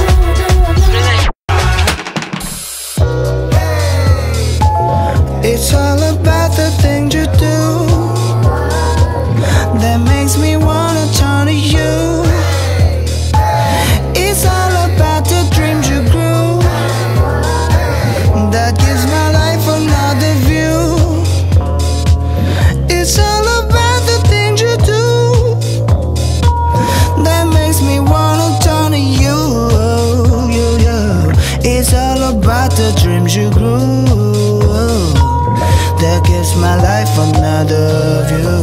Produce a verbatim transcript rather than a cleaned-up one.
It's all about the things you do that makes me wanna turn to you. It's all about the dreams you grew that gives my life another view. It's all about the things you do that makes me wanna turn to you, you, you. It's all about the dreams you grew that gives my life another view.